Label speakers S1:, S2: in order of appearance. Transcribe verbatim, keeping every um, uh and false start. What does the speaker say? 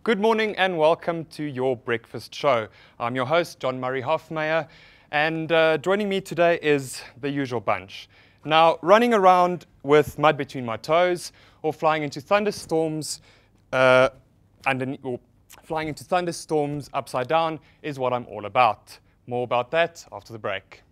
S1: Good morning and welcome to your breakfast show. I'm your host, John Murray Hofmeyr, and uh, joining me today is the usual bunch. Now, running around with mud between my toes or flying into thunderstorms uh, underneath, or flying into thunderstorms upside down is what I'm all about. More about that after the break.